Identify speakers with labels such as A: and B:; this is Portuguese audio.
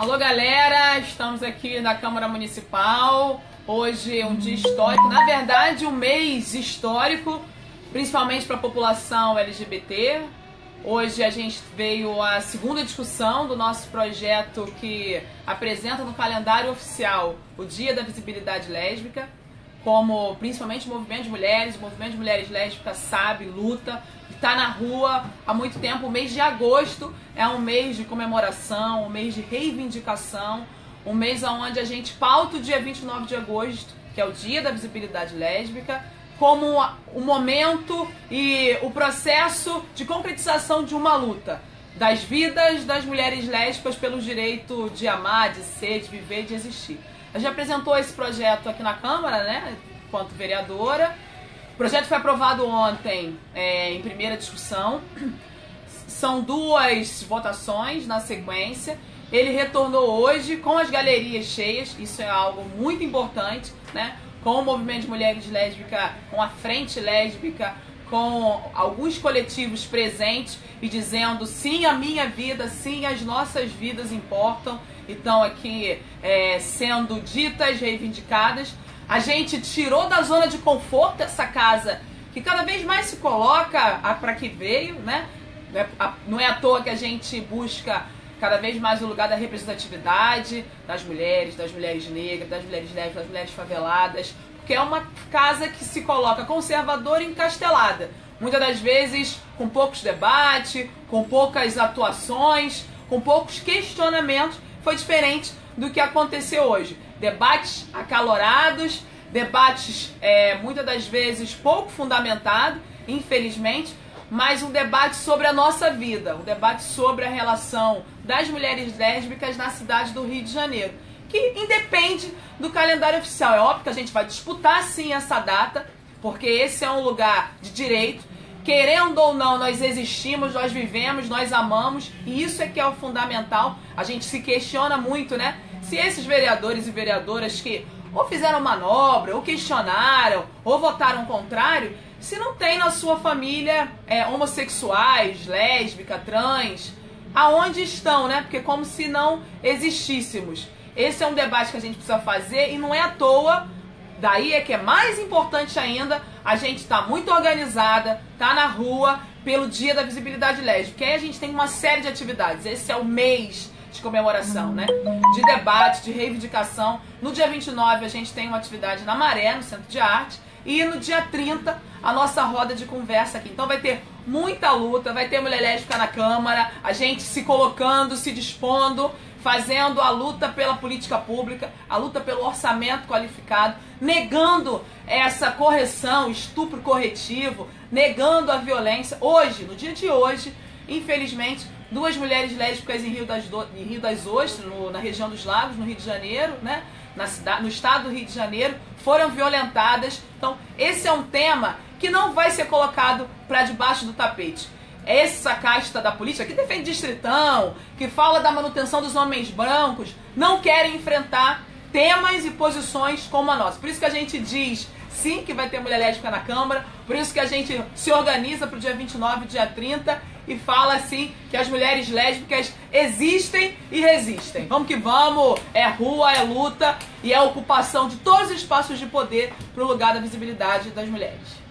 A: Alô, galera, estamos aqui na Câmara Municipal. Hoje é um dia histórico, na verdade um mês histórico, principalmente para a população LGBT. Hoje a gente veio à segunda discussão do nosso projeto que apresenta no calendário oficial o Dia da Visibilidade Lésbica, como principalmente o movimento de mulheres lésbicas sabe, luta, está na rua há muito tempo. O mês de agosto é um mês de comemoração, um mês de reivindicação, um mês onde a gente pauta o dia 29 de agosto, que é o Dia da Visibilidade Lésbica, como o momento e o processo de concretização de uma luta das vidas das mulheres lésbicas pelo direito de amar, de ser, de viver, de existir. A gente apresentou esse projeto aqui na Câmara, né, enquanto vereadora. O projeto foi aprovado ontem em primeira discussão. São duas votações na sequência. Ele retornou hoje com as galerias cheias, isso é algo muito importante, né? Com o movimento de mulheres lésbicas, com a frente lésbica, com alguns coletivos presentes e dizendo sim, a minha vida, sim, as nossas vidas importam. Então aqui sendo ditas, reivindicadas. A gente tirou da zona de conforto essa casa que cada vez mais se coloca para que veio, né? Não é à toa que a gente busca cada vez mais o lugar da representatividade das mulheres negras, das mulheres lésbicas, das mulheres faveladas, porque é uma casa que se coloca conservadora e encastelada. Muitas das vezes com poucos debates, com poucas atuações, com poucos questionamentos. Foi diferente do que aconteceu hoje. Debates acalorados, debates muitas das vezes pouco fundamentados, infelizmente, mas um debate sobre a nossa vida, um debate sobre a relação das mulheres lésbicas na cidade do Rio de Janeiro, que independe do calendário oficial. É óbvio que a gente vai disputar sim essa data, porque esse é um lugar de direito. Querendo ou não, nós existimos, nós vivemos, nós amamos, e isso é que é o fundamental. A gente se questiona muito, né? Se esses vereadores e vereadoras que ou fizeram manobra, ou questionaram, ou votaram contrário, se não tem na sua família homossexuais, lésbica, trans, aonde estão, né? Porque como se não existíssemos. Esse é um debate que a gente precisa fazer e não é à toa. Daí é que é mais importante ainda, a gente está muito organizada, tá na rua pelo Dia da Visibilidade Lésbica. E aí a gente tem uma série de atividades. Esse é o mês de comemoração, né? De debate, de reivindicação. No dia 29 a gente tem uma atividade na Maré, no Centro de Arte. E no dia 30 a nossa roda de conversa aqui. Então vai ter muita luta, vai ter mulher lésbica na Câmara, a gente se colocando, se dispondo, fazendo a luta pela política pública, a luta pelo orçamento qualificado, negando essa correção, estupro corretivo, negando a violência. Hoje, no dia de hoje, infelizmente, duas mulheres lésbicas em Rio das Ostras, na região dos Lagos, no Rio de Janeiro, né? No estado do Rio de Janeiro, foram violentadas. Então, esse é um tema que não vai ser colocado para debaixo do tapete. Essa casta da política que defende distritão, que fala da manutenção dos homens brancos, não querem enfrentar temas e posições como a nossa. Por isso que a gente diz sim que vai ter mulher lésbica na Câmara, por isso que a gente se organiza para o dia 29 e dia 30 e fala assim que as mulheres lésbicas existem e resistem. Vamos que vamos, é rua, é luta e é ocupação de todos os espaços de poder para o lugar da visibilidade das mulheres.